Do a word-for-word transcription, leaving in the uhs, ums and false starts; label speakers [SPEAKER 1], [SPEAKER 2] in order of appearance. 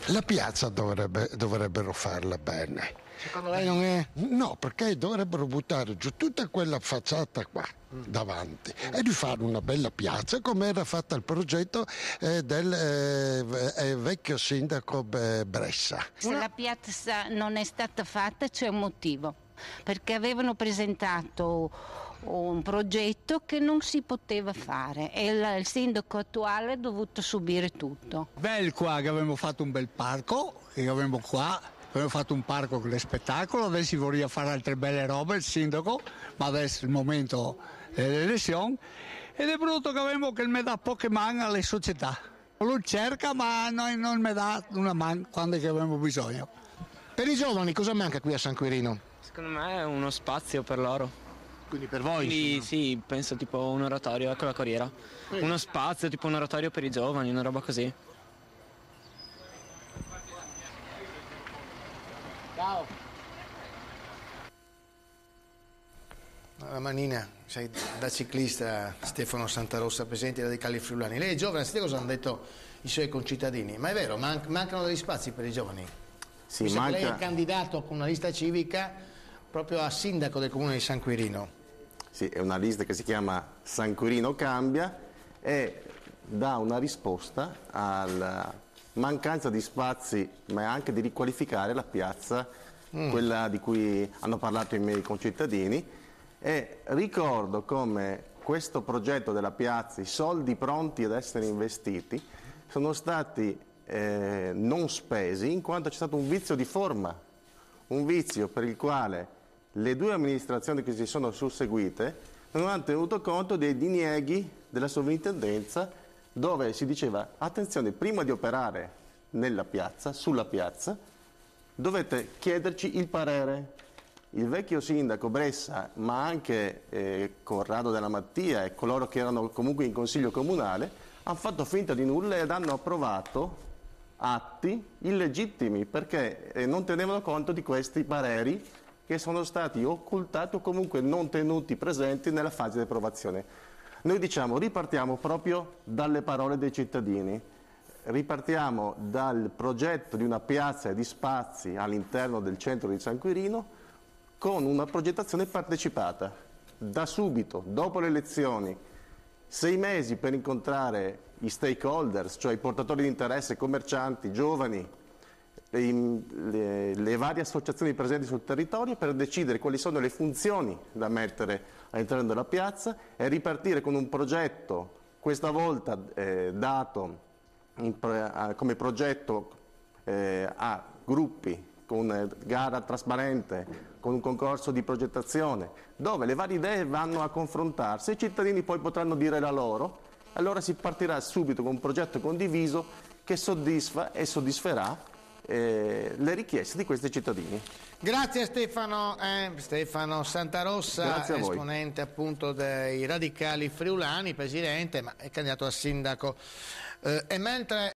[SPEAKER 1] La piazza dovrebbe, dovrebbero farla bene.
[SPEAKER 2] Secondo lei non è?
[SPEAKER 1] No, perché dovrebbero buttare giù tutta quella facciata qua mm. davanti mm. e rifare una bella piazza come era fatta il progetto eh, del eh, eh, vecchio sindaco eh, Bressa.
[SPEAKER 3] Se la piazza non è stata fatta c'è un motivo, perché avevano presentato un progetto che non si poteva fare e il, il sindaco attuale ha dovuto subire tutto.
[SPEAKER 4] Bello qua che abbiamo fatto un bel parco, che abbiamo qua, abbiamo fatto un parco con lo spettacolo, adesso vorrei fare altre belle robe il sindaco, ma adesso è il momento delle elezioni ed è brutto che abbiamo che mi dà poche mani alle società. Lui cerca ma noi non mi dà una mano quando che abbiamo bisogno.
[SPEAKER 2] Per i giovani cosa manca qui a San Quirino?
[SPEAKER 5] Secondo me è uno spazio per loro.
[SPEAKER 2] Quindi per voi?
[SPEAKER 5] Quindi, sì, penso tipo un oratorio, ecco la corriera. Sì. Uno spazio, tipo un oratorio per i giovani, una roba così.
[SPEAKER 2] Ciao. La manina, sei da ciclista Stefano Santarossa, presidente dei Radicali Friulani. Lei è giovane, sentite cosa hanno detto i suoi concittadini, ma è vero, man mancano degli spazi per i giovani?
[SPEAKER 6] Sì, manca...
[SPEAKER 2] Lei è candidato con una lista civica proprio a sindaco del comune di San Quirino.
[SPEAKER 6] Sì, è una lista che si chiama San Quirino Cambia e dà una risposta alla mancanza di spazi, ma anche di riqualificare la piazza, mm. quella di cui hanno parlato i miei concittadini. E ricordo come questo progetto della piazza, i soldi pronti ad essere investiti, sono stati eh, non spesi in quanto c'è stato un vizio di forma, un vizio per il quale le due amministrazioni che si sono susseguite non hanno tenuto conto dei dinieghi della sovrintendenza, dove si diceva attenzione, prima di operare nella piazza, sulla piazza, dovete chiederci il parere. Il vecchio sindaco Bressa, ma anche eh, Corrado Della Mattia e coloro che erano comunque in consiglio comunale, hanno fatto finta di nulla ed hanno approvato atti illegittimi perché eh, non tenevano conto di questi pareri che sono stati occultati o comunque non tenuti presenti nella fase di approvazione. Noi diciamo ripartiamo proprio dalle parole dei cittadini, ripartiamo dal progetto di una piazza e di spazi all'interno del centro di San Quirino con una progettazione partecipata. Da subito, dopo le elezioni, sei mesi per incontrare i stakeholders, cioè i portatori di interesse, commercianti, giovani, Le, le varie associazioni presenti sul territorio per decidere quali sono le funzioni da mettere all'interno della piazza e ripartire con un progetto, questa volta eh, dato in, a, come progetto eh, a gruppi, con gara trasparente, con un concorso di progettazione, dove le varie idee vanno a confrontarsi e i cittadini poi potranno dire la loro, allora si partirà subito con un progetto condiviso che soddisfa e soddisferà Eh, le richieste di questi cittadini.
[SPEAKER 2] Grazie Stefano, eh, Stefano Santarossa, esponente appunto dei Radicali Friulani, presidente, ma è candidato a sindaco. Eh, e mentre